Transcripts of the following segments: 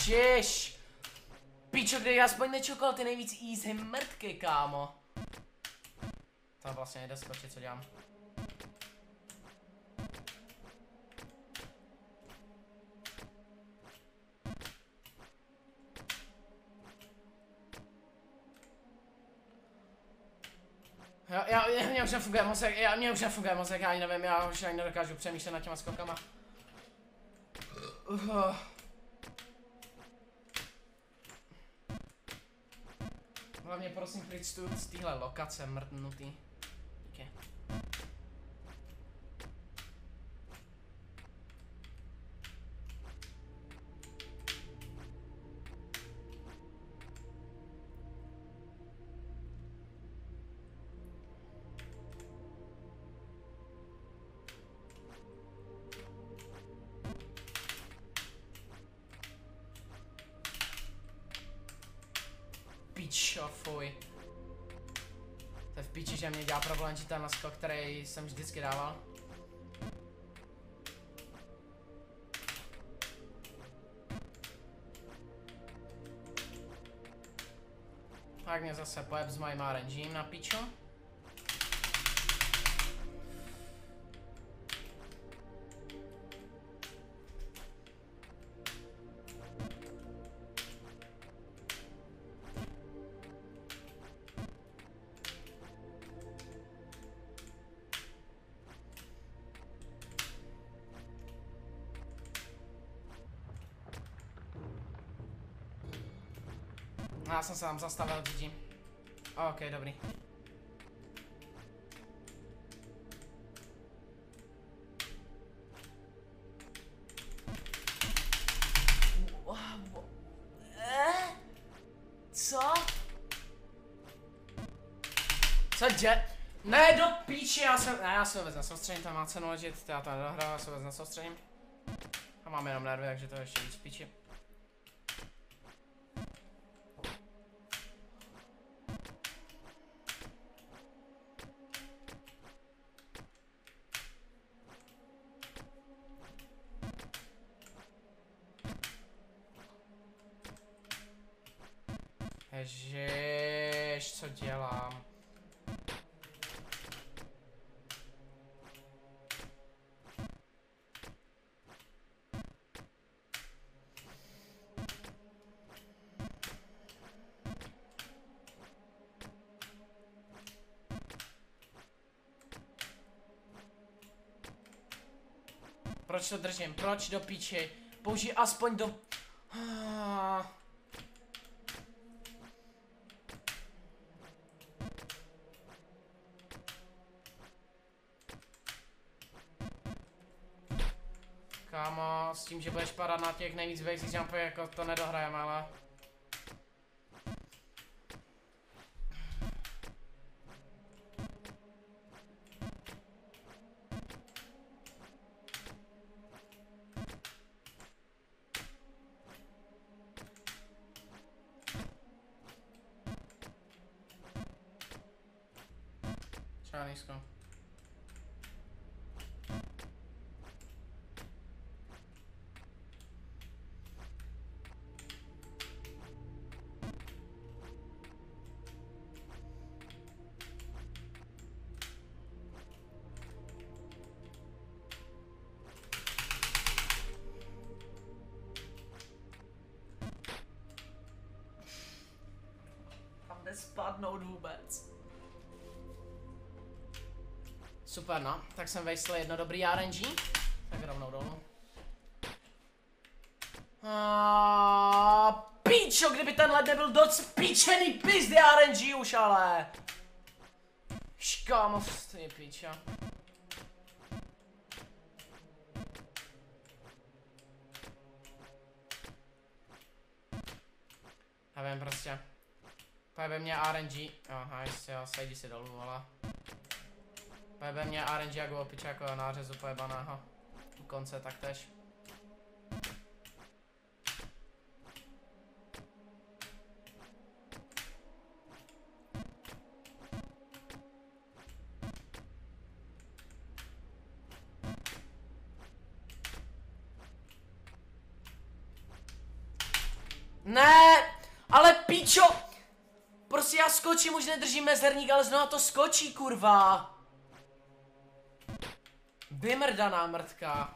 Ježiš. Píčo, kde aspoň nečokal ty nejvíc easy mrtky, kámo. To vlastně nejde skočit, co dělám. Mně už nefunguje mozek, já ani nevím, já už ani nedokážu přemýšlet nad těma skokama. Hlavně prosím pryč z téhle lokace mrdnutý. Díky. Pičo, fuj. To je v piči, že mě dělá problém čítat na skok, který jsem vždycky dával. Tak mě zase pojeb s mojím RNGem na pičo. Já jsem se tam zastavil, GG. OK, dobrý. Co? Co dět? Ne, do píči, já se vůbec nesoustředím, tam má cenu ležit, já to nedohraju, já se vůbec nesoustředím. A mám jenom nervy, takže to je ještě víc píči. Ježiš, co dělám? Proč to držím? Proč do píči? Použij aspoň do... Kámo, s tím, že budeš padat na těch nejvíc basic jumpů, jako to nedohrajeme, ale... Třeba nízko. Tam nespadnout vůbec. Super, no, tak jsem vejsl jedno dobrý RNG, tak rovnou dolů. Píčo, kdyby ten led nebyl doc píčený pizdy RNG už, ale. Škámo, ty píčo. Nevím prostě. Pojebe mě RNG, aha, jistě, jo, sejdi si dolů, ale. Pojebe mě RNG jako opičáko nářezu pojebaného. U konce taktéž. Ne, ale píčo! Prostě já skočím, už nedržím mezerník, ale znovu to skočí, kurva. Vymrdaná mrtka.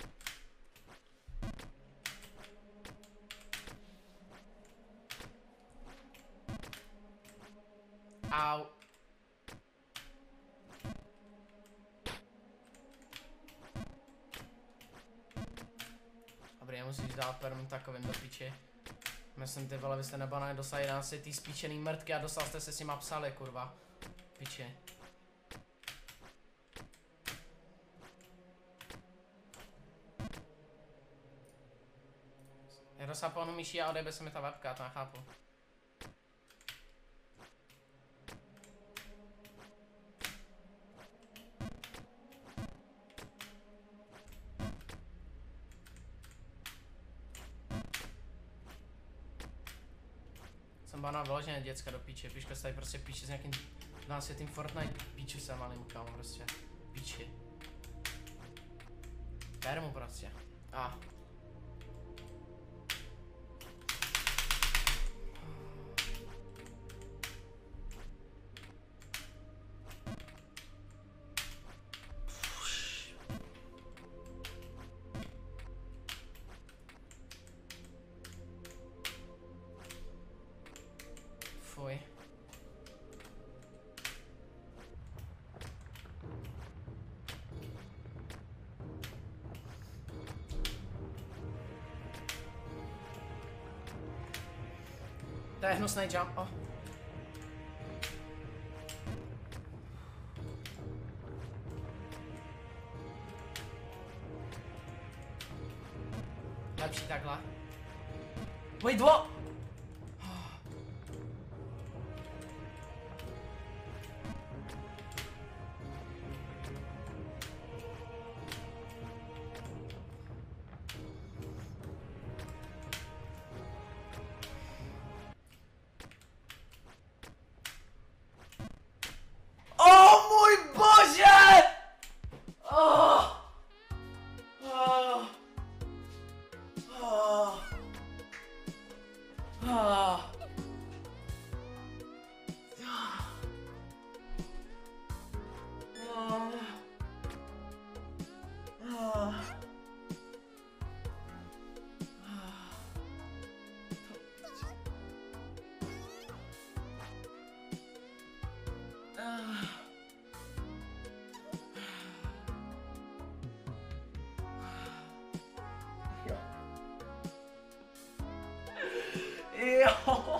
Au. Dobrý, musíš dát perm takovým do piči. Myslím, ty vole, vy jste nebanali dostali 11 tý spíčený mrtky a dostal jste se s nima psali, kurva. Piči. Já dosaponu myší a odejbe se mi ta webka, to nechápu. Jsem banal vyloženě děcka do píče, píška se tady prostě píče s nějakým 12letým Fortnite píču se malým, kámo, prostě. Píči. Permu prostě. A. Fuj. To je hnusný jump. Oh. Lepší takhle. Wait, what? Jo.